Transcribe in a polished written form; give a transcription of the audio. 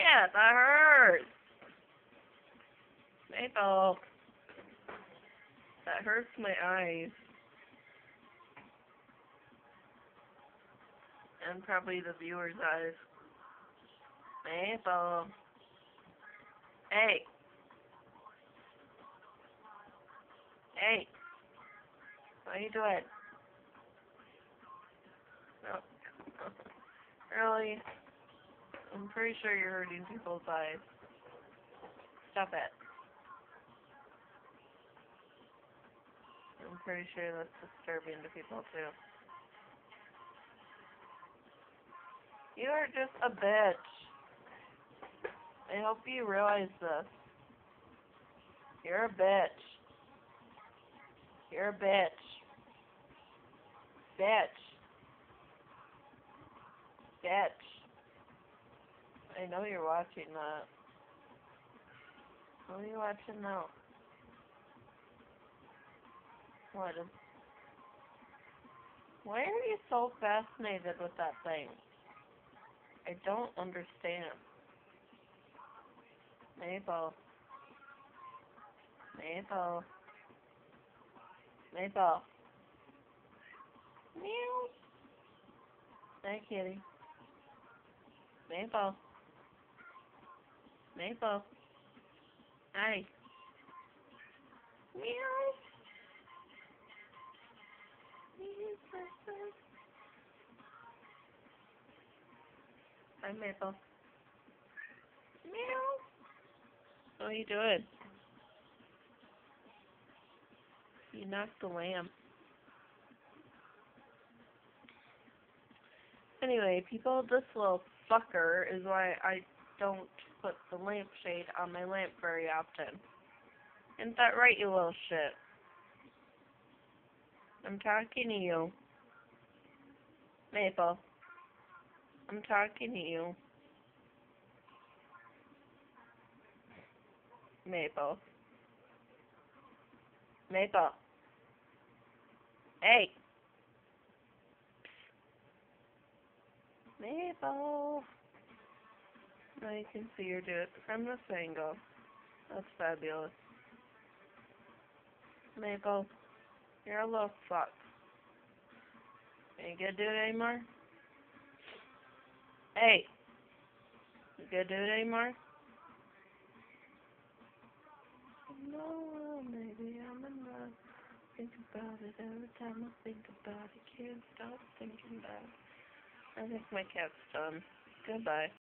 Shit, that hurts. Maple. That hurts my eyes. And probably the viewer's eyes. Maple. Hey. Hey. What are you doing? No. Really? I'm pretty sure you're hurting people's eyes. Stop it. I'm pretty sure that's disturbing to people too. You are just a bitch. I hope you realize this. You're a bitch. You're a bitch. Bitch. Bitch. I know you're watching that. What are you watching now? What is... Why are you so fascinated with that thing? I don't understand. Maple. Maple. Maple. Meow. Hi, kitty. Maple. Maple. Hi. Meow. Hi, Maple. Meow. What are you doing? You knocked the lamp. Anyway, people, this little fucker is why I don't put the lampshade on my lamp very often. Isn't that right, you little shit? I'm talking to you. Maple. I'm talking to you. Maple. Maple. Hey. Maple. Now you can see her do it from this angle. That's fabulous. Maple, you're a little fuck. Ain't gonna do it anymore? Hey. You gonna do it anymore? No, maybe I'm in love. Think about it every time I think about it. Can't stop thinking about it. I think my cat's done. Goodbye.